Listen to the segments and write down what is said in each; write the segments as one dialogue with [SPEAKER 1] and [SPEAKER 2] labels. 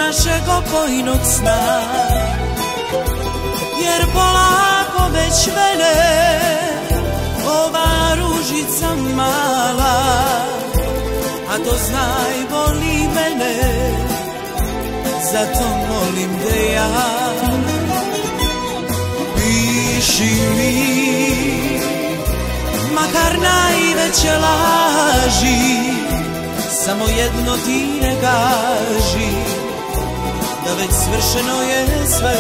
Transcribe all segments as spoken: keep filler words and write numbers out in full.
[SPEAKER 1] našeg opojnog sna, jer polako već mene ova ružica mala, a to znaj boli mene, zato molim te ja. Piši mi, makar najveće laži, samo jedno ti ne kaži, da već svršeno je sve.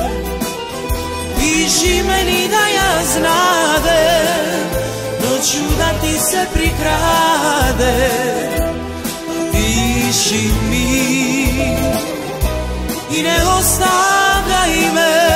[SPEAKER 1] Piši meni da ja znadem, noću da ti se prikrade. Piši mi i ne ostavljaj me.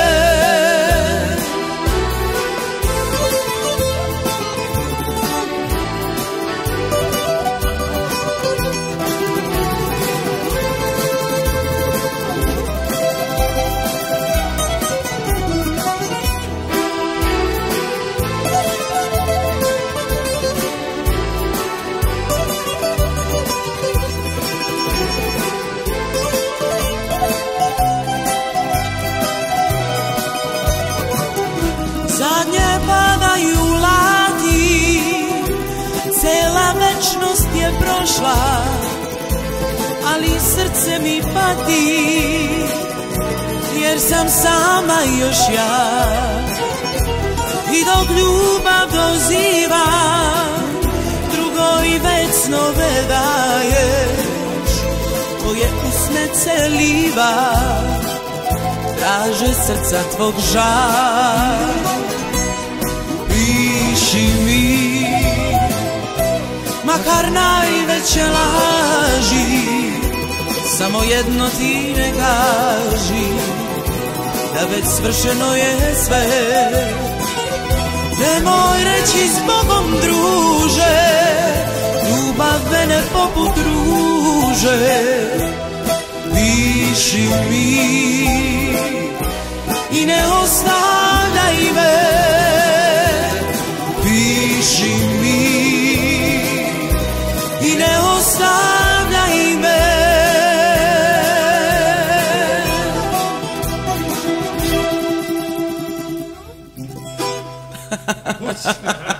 [SPEAKER 1] Zadnje padaju lati, cela večnost je prošla, ali srce mi pati, jer sam sama još ja. I dok ljubav doziva, drugoj već snove daješ, koje usne celiva, traže srca tvog žar. Piši mi, makar najveće laži, samo jedno ti ne kaži, da već svršeno je sve. Nemoj reći s Bogom druže, ljubav mene poput ruže. Piši mi i ne ostavljaj me. Piši mi i ne ostavljaj me. Ha ha ha ha.